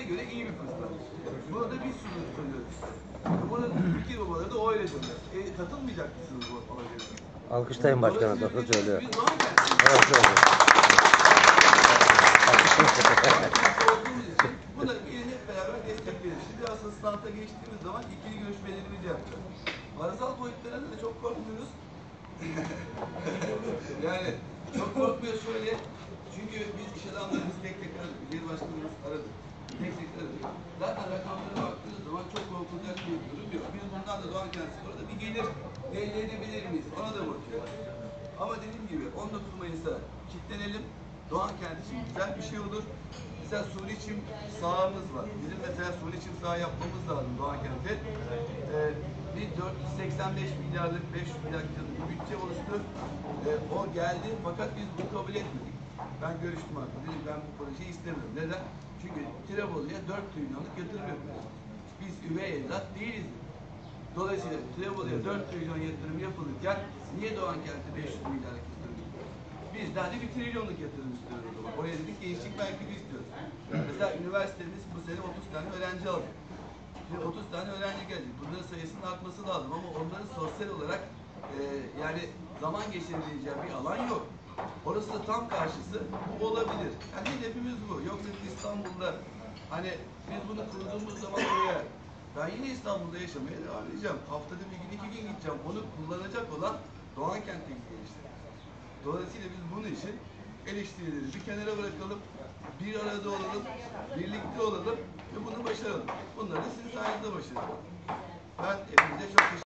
göre iyi bir fırsat. Bunu da biz sunuyoruz. Bunun fikir babaları da o öyle diyorlar. Katılmayacak mısınız bu olacak? Alkışlayın başkanı, da söylüyor. Biz Doğan Kent'te olduğumuz için buna hep beraber destekleriz. Şimdi aslında standa geçtiğimiz zaman ikili görüşmelerimizi yapacağız. Parasal boyutlarında da çok korkmuyoruz. Yani çok korkmuyoruz şöyle. Çünkü biz iş adamlarımız tek tek aradık. İl başkanımız aradı. Tek tek aradık. Zaten rakamlara baktığınız zaman çok korkulacak bir durum yok. Biz bundan da Doğan Kent Spor'a da bir gelir elde edebilir miyiz? Ona da bakıyoruz. Ama dediğim gibi 19 Mayıs'a kilitlenelim. Doğan Kent için güzel bir şey olur. Mesela suni çim sahamız var. Bizim mesela suni çim saha yapmamız lazım Doğan Kent'e. Bir 485 milyarlık 500 milyarlık bir bütçe oluştu. O geldi fakat biz bunu kabul etmedik. Ben görüştüm artık. Dedim ben bu projeyi istemiyorum. Neden? Çünkü Tirebolu'ya 4 trilyonluk yatırım yapıyoruz. Biz üvey evlat değiliz. Dolayısıyla Tirebolu'ya 4 trilyon yatırım yapılırken niye Doğan Kent'e 500 milyarlık yatırım yapıyoruz? Biz de hadi 1 trilyonluk yatırım istiyoruz o zaman. Oraya dedik gençlik merkezi istiyoruz. Mesela üniversitemiz bu sene 30 tane öğrenci aldı. Şimdi 30 tane öğrenci gelecek. Bunların sayısının artması lazım ama onların sosyal olarak yani zaman geçirebileceği bir alan yok. Orası da tam karşısı. Bu olabilir. Yani hedefimiz bu. Yoksa İstanbul'da hani biz bunu kurduğumuz zaman oraya ben yine İstanbul'da yaşamaya devam edeceğim. Haftada bir gün 2 gün gideceğim. Onu kullanacak olan Doğan Kent'teki gençler. Dolayısıyla biz bunun için eleştirileri bir kenara bırakalım. Bir arada olalım. Birlikte olalım ve bunu başaralım. Bunları sizin sayenizde başaralım. Ben hepinize çok teşekkür ederim.